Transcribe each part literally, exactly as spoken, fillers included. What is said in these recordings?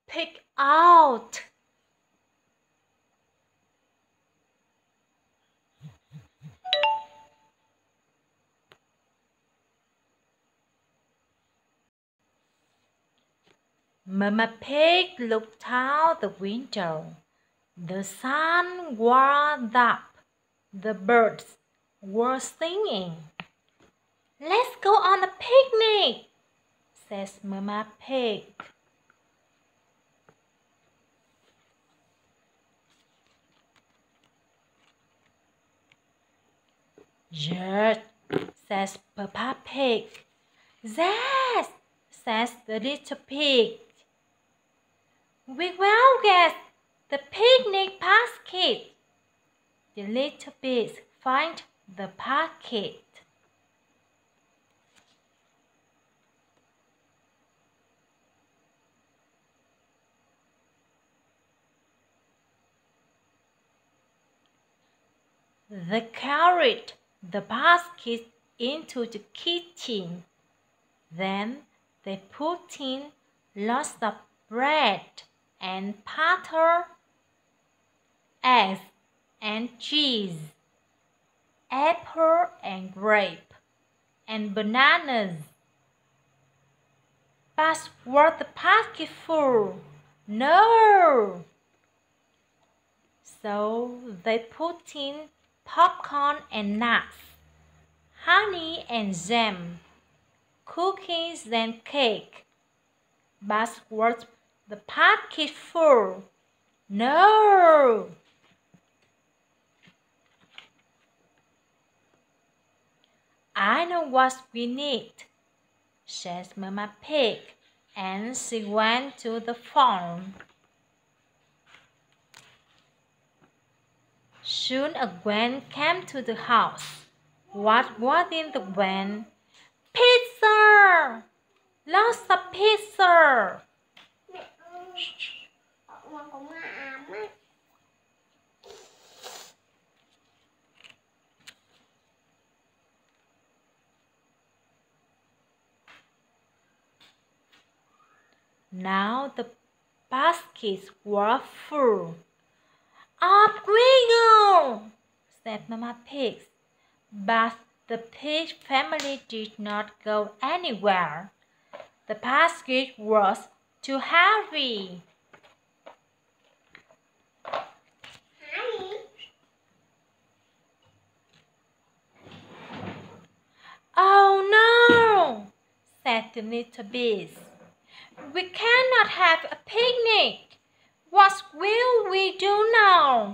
pig out. Mama Pig looked out the window. The sun was up. The birds were singing. "Let's go on a picnic," says Mama Pig. "Yes," says Peppa Pig. "Yes," says the little pig. "We will get the picnic basket." The little pigs find the basket. They carried the basket into the kitchen. Then they put in lots of bread and butter, eggs and cheese, apple and grape, and bananas. "But was the basket full?" "No." So they put in popcorn and nuts, honey and jam, cookies and cake. "But was the basket full?" "No." "I know what we need," says Mama Pig, and she went to the farm. Soon a van came to the house. What was in the van? Pizza! Lots of pizza! Now the baskets were full. "Up we go!" said Mama Pig. But the pig family did not go anywhere. The basket was too heavy. "Oh no!" said the little bees. "We cannot have a picnic. What will we do now?"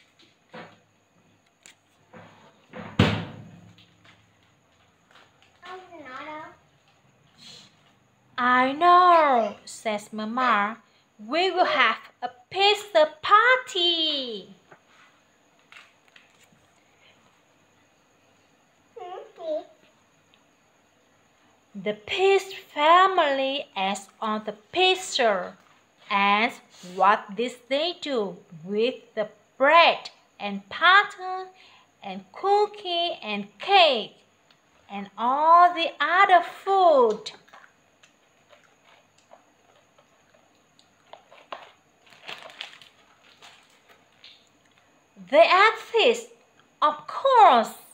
"I know," says Mama. "We will have a pizza party." The pig family ate on the pizza. And what did they do with the bread and butter and cookie and cake and all the other food? They ate fish, of course.